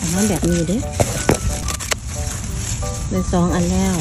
ประมาณแบบนี้เด้เลย2 อันแล้ว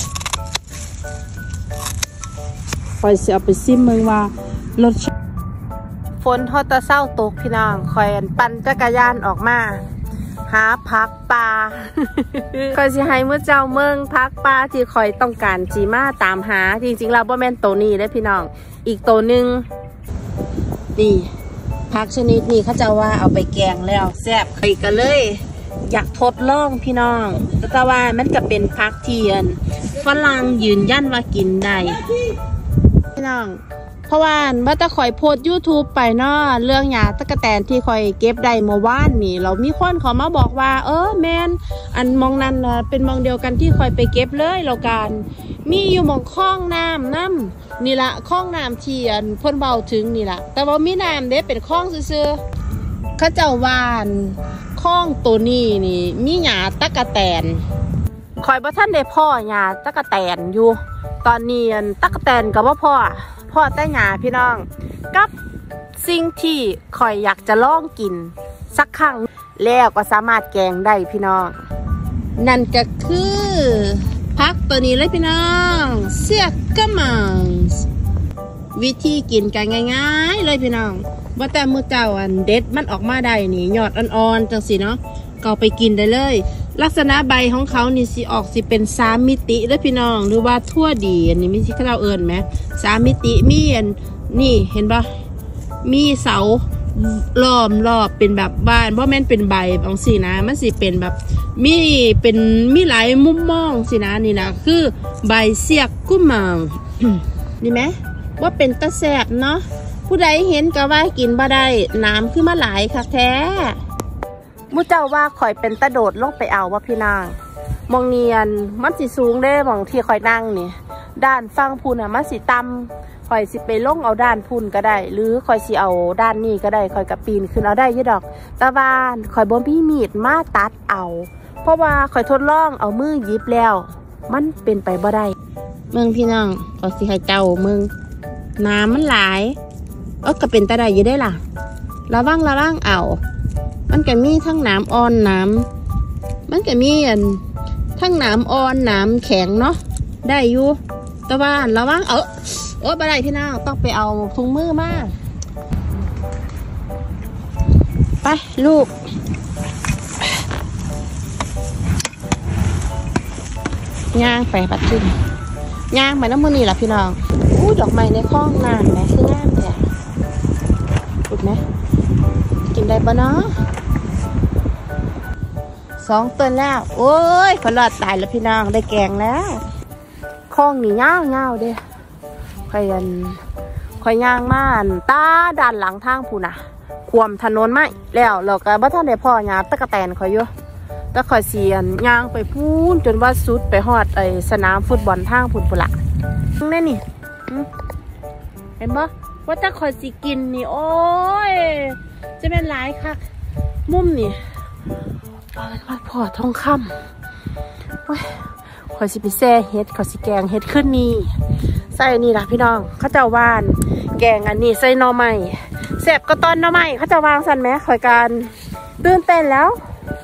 คอยเอาไปซิมมึงว่ารสฝนทอตะเศร้าตกพี่น้องคอยปั่นจักรยานออกมาหาพักปลาคอยสิให้เมื่อเจ้าเมืองพักปลาที่คอยต้องการจีมาตามหาจริงๆเราบ่แม่นตัวนี้เลยพี่น้องอีกตัวหนึ่งนี่ผักชนิดนี้เขาจะว่าเอาไปแกงแล้วแซ่บใครกันเลยอยากทดลองพี่น้องแต่ว่ามันก็เป็นผักเทียนฝรั่งยืนยันว่ากินได้พี่น้องเพราะว่าตะคอยโพส YouTube ไปเนาะเรื่องหญ้าตะกะแตนที่คอยเก็บได้เมื่อวานนี่เรามีคนเขามาบอกว่าแมนอันมองนั้นเป็นมองเดียวกันที่คอยไปเก็บเลยแล้วกันมีอยู่มองคลองน้ำนี่ละคลองน้ำที่เพิ่นเบาถึงนี่ละแต่ว่ามีน้ำเด้เป็นคลองซื่อๆเขาเจ้าว่านคลองตัวนี้นี่มีหญ้าตะกะแตนคอยบ่ทันได้พ่อหญ้าตะกะแตนอยู่ตอนนี้ตะกะแตนกับว่าพ่อแต่หญ้าพี่น้องกับสิ่งที่คอยอยากจะลองกินสักครั้งแล้วก็สามารถแกงได้พี่น้องนั่นก็คือผักตัวนี้เลยพี่น้องเสียกะมังวิธีกินกันง่ายๆเลยพี่น้องว่าแต่มือเจ้าเด็ดมันออกมาได้นี่ยอดอ่อนๆจังสิเนาะก็ไปกินได้เลยลักษณะใบของเขานี่สิออกสิเป็น3 มิติเลยพี่น้องหรือว่าทั่วดีอันนี้มีที่เขาเอิญไหม3 มิติมีนี่เห็นปะมีเสาล้อมรอบเป็นแบบบ้านเพราะแม่นเป็นใบบางสินะมันสิเป็นแบบมีหลายมุมมองสินะนี่นะคือใบเสียกกุ้มมัง นี่ไหมว่าเป็นตะแสบเนาะผู้ใดเห็นก็ว่ากินบ่ได้น้ำขึ้นมาหลายค่ะแท้มุเจ้าว่าข่อยเป็นตะโดดลงไปเอาว่าพี่นางมองเนียนมันสิสูงได้มองที่ข่อยนั่งนี่ด้านฟังพูนมันสิต่ำข่อยสิไปลงเอาด้านพูนก็ได้หรือข่อยสิเอาด้านนี้ก็ได้ข่อยกับปีนขึ้นเอาได้ยี่ดอกตะวันข่อยบ่มีมีดมาตัดเอาเพราะว่าข่อยทดลองเอามือหยิบแล้วมันเป็นไปบ่ได้เมืองพี่น้องข่อยสิให้เจ้าเมืองน้ำมันหลายก็เป็นตะได้ยี่ได้ล่ะระวังเอามันก็มีทั้งน้ำอ่อนน้ำมันก็มีทั้งน้ำอ่อนน้ำแข็งเนาะได้อยู่แต่ว่าระวังบ่ได้พี่น้องต้องไปเอาถุงมือมาไปลูกย่างไปปัดขึ้นย่างไปน้ำมือนี่แหละพี่น้องดอกไม้ในคลองน้ำแม่คืองามเนี่ยถูกไหมกินได้ปะเนาะ2 ตัวแล้วโอ้ยขอรอดตายแล้วพี่น้องได้แกงแล้วคลองนี่เงาเด้คอยย่างม่านตาด้านหลังทางพูน่ะควมถนนไม่แล้วเราก็บ่ทันได้พ่อหญ้าตะกะแตนคอยอยู่แต่คอยเสียนย่างไปพูนจนว่าสุดไปฮอดสนามฟุตบอลทางพูนปุระแน่นี่เห็นปะว่าถ้าคอยสิกินนี่โอ้ยจะเป็นหลายค่ะมุมนี่พอทองคำคอยสิไปแซ่เฮ็ดคอยสิแกงเฮ็ดขึ้นนี่ใส่นี่ล่ะพี่น้องเขาเจ้าวานแกงอันนี้ใส่หน่อไม้แซ่บก็ตอนหน่อไม้เขาจะวางสันไหมคอยการตื่นเต้นแล้ว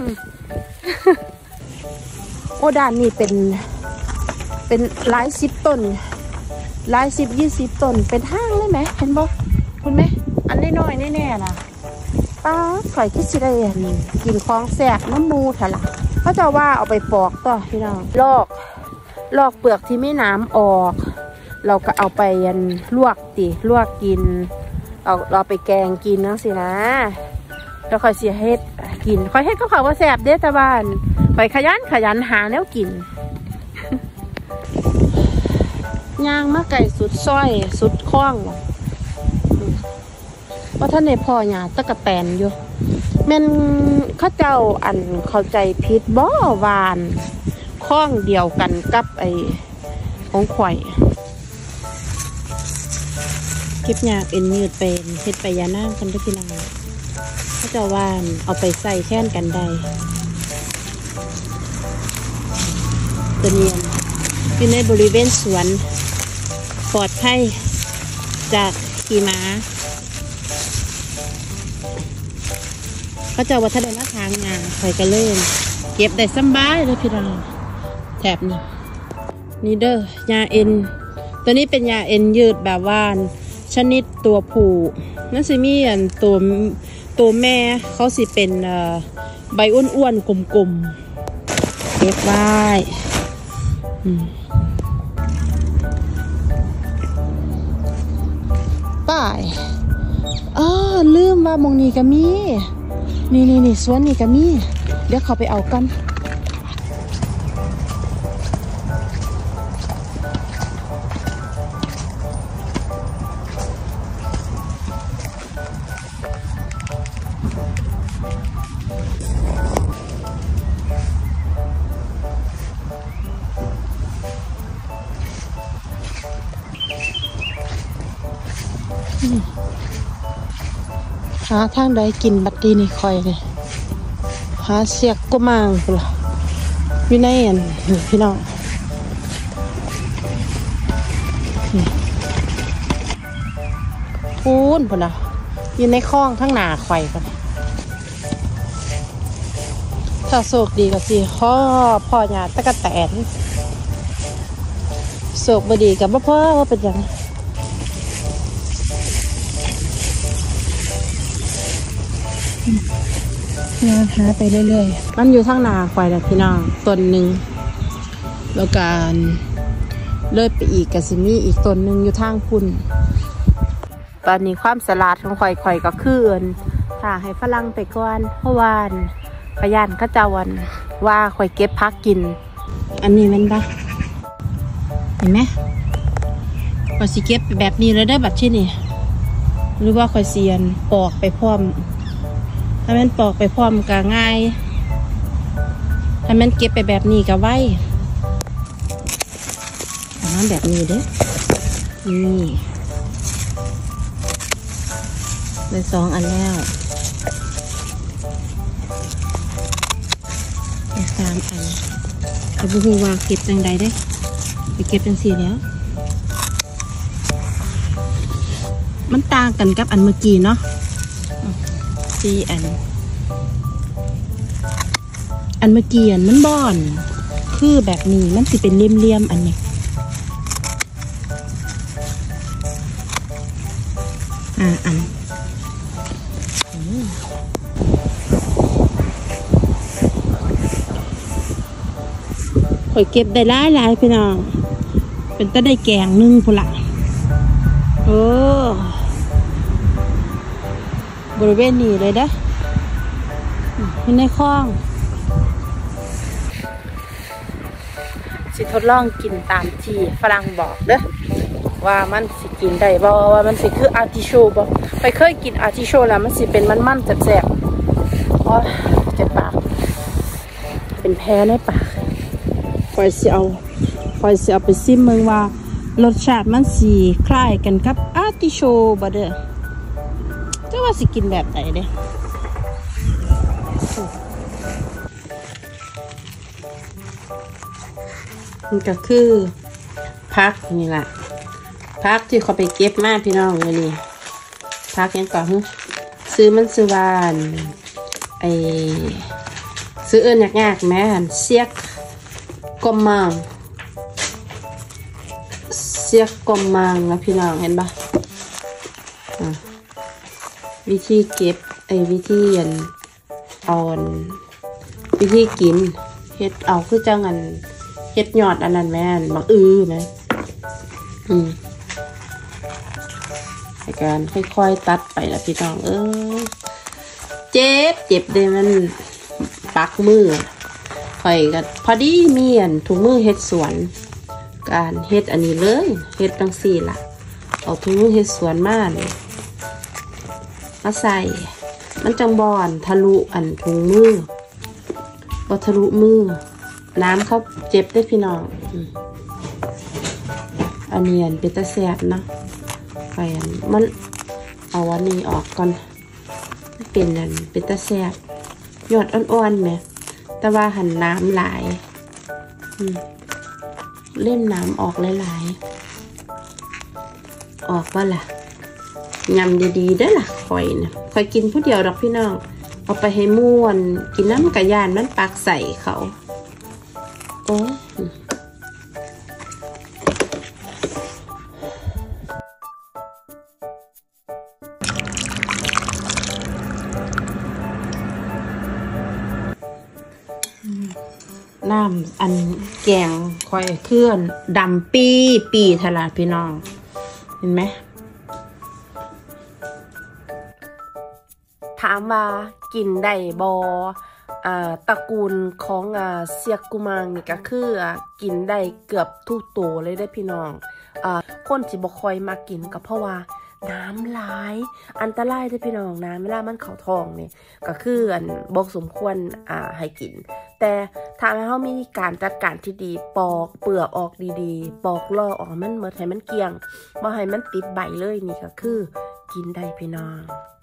โอ้ด้านนี้เป็นหลาย10 ต้นหลาย10 20 ต้นเป็นห้างเลยไหมเห็นบ่คุณไหมอันน้อยๆแน่ๆนะป้าข่อยคิดสิได้กินของแสบน้ำมูถละเขาจะว่าเอาไปปอกต่อพี่น้องลอกเปลือกที่ไม่น้ำออกเราก็เอาไปลวกกินเราไปแกงกินนั่งสินะแล้วค่อยเสียเฮ็ดกินค่อยเฮ็ดก็เขาว่าแสบเด้แต่บ้านไปขยันหาแนวกินย่างมาไก่สุดซอยสุดคล้องว่าท่านในพ่อหญ้าตะกะแตนอยู่แม่นข้าเจ้าเข้าใจผิดบ่หวานคล้องเดียวกันกับของข่อยคลิปหญ้าเป็นยืดเป็นเฮ็ดไปยาน้ำกันด้วยพี่น้องข้าเจ้าหวานเอาไปใส่แท่นกันได้ตัวนี้อยู่ในบริเวณสวนปลอดภัยจากขี่ม้าเขาจะวัฒนธรรมทางงานคอยกันเล่นเก็บได้สบายเลยพี่น้องแถบนี้นี่เด้อยาเอ็นตัวนี้เป็นยาเอ็นยืดแบบว่านชนิดตัวผู้นั่นสิมีอันตัวแม่เขาสิเป็นใบอ้วนๆกลมๆเก็บไว้ป้ายลืมว่ามองนี่ก็มีนี่สวนนี่ก็มีเดี๋ยวเขาไปเอากันหาทางใดกินบัดดีนี่คอยเลยหาเสียกก็มางพุ่นล่ะอยู่ในอันพี่น้องพูนพุ่นล่ะอยู่ในคลองทั้งหนาคอยกันถ้าโศกดีก็สิพ่อหยาตะกะแตนโศกบดีกับพ่อว่าเป็นยังหาไปเรื่อยๆมันอยู่ทางนาควายแหละพี่น้องต้นหนึ่งแล้วการเลื่อยไปอีกกับซิมี่อีกต้นหนึ่งอยู่ทางพุ่นตอนนี้ความสลัดของควายก็คือถ้าให้ฝรั่งไปก่อนเพราะว่าพยานเขาจะวันว่าควายเก็บพักกินอันนี้มันปะเห็นไหมควายสิเก็บแบบนี้เลยได้บัดที่นี่หรือว่าควายเสียนปอกไปพร้อมถ้ามันปอกไปพร้อมก็ง่ายถ้ามันเก็บไปแบบนี้ก็ไว้แบบนี้เด้นี่ได้2 อันแล้วได้3 อันแต่พวกเราว่าเก็บจังใดได้ไปเก็บจังสี่แล้วมันต่างกันกับอันเมื่อกี้เนาะ4 อันเมื่อกี้มันบ่อนคือแบบนี้มันสิเป็นเลี่ยมๆอันนี้อันข่อยเก็บได้หลายพี่น้องเป็นตะได้แกงนึงพุ่นละบริเวณนี้เลยเด้ออยู่ในคลองสิทดลองกินตามที่ฝรั่งบอกเด้อว่ามันสิกินได้บ่ว่ามันสิคืออาร์ติโชบ่ไปเคยกินอาร์ติโชแล้วมันสิเป็นมันๆแสบๆอ๋อเจ็บปากเป็นแผลในปากคอยสิเอาไปซิมเมืองว่ารสชาติมันสิคล้ายกันกับอาร์ติโชบ่เด้อจะว่าสิกินแบบไหนเด้มันก็คือพักนี่แหละพักที่เขาไปเก็บมาพี่น้องเลยนี่พักยังก่อนซื้อมันซื้อวานซื้อยากแม่เสียกกมมังนะพี่น้องเห็นปะวิธีเก็บวิธีเอาวิธีกินเฮ็ดเอาคือจังอันเฮ็ดยอดอันนั้นแม่นบักไหมในการค่อยๆตัดไปละพี่น้องเจ็บเลยมันปักมือค่อยกันพอดีมีถุงมือเฮ็ดสวนการเฮ็ดอันนี้เลยเฮ็ดตั้ง4ล่ะเอาถุงมือเฮ็ดสวนมาเลยมาใส่มันจังบอนทะลุถุงมือพอทะลุมือน้ำเขาเจ็บได้พี่น้องอันนี้เป็นตะแสบนะไฟมันเอาอันนี้ออกก่อนเป็นตะแสบยอดอ่อนๆไหมแต่ว่าหันน้ำหลายเล่มน้ำออกหลายออกว่าล่ะยำดีๆได้ล่ะคอยกินผู้เดียวดอกพี่น้องเอาไปให้ม่วนกินน้ำกระยานมันปักใส่เขาโอ้น้ำอันแกงคอยเคลื่อนดำปีทลาดพี่น้องเห็นไหมถามว่ากินได้บตระกูลของเซียกุมังนี่ก็คือกินได้เกือบทุกตัวเลยได้พี่น้องคนที่บ่ค่อยมากินก็เพราะว่าน้ำหลายอันตรายได้พี่น้องน้ำเวลามันเข้าท้องนี่ก็คือบ่สมควรให้กินแต่ถ้าเรามีการจัดการที่ดีปอกเปลือกออกดีๆปอกลอกออกมันหมดให้มันเกลี้ยงบ่ให้มันติดใบเลยนี่ก็คือกินได้พี่น้อง